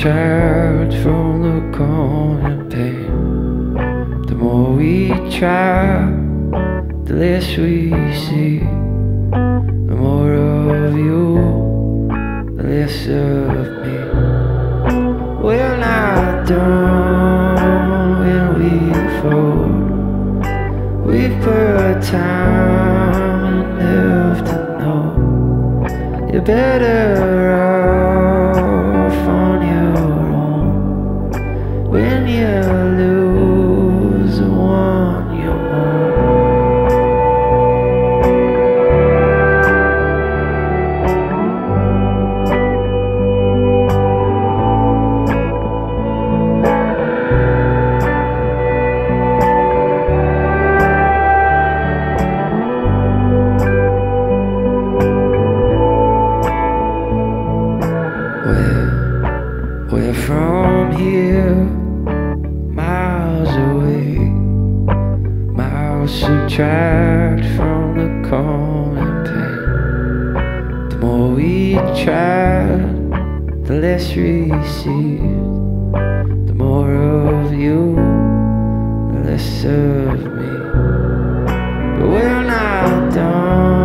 subtract from the common pain. The more we try, the less we see. The more of you, the less of me. We're not done when we fold. We've put time enough to know you're better off on your own. When you lose the one you own. We're from here, miles away. Miles subtract from the common pain. The more we try, the less receive. The more of you, the less of me. But we're not done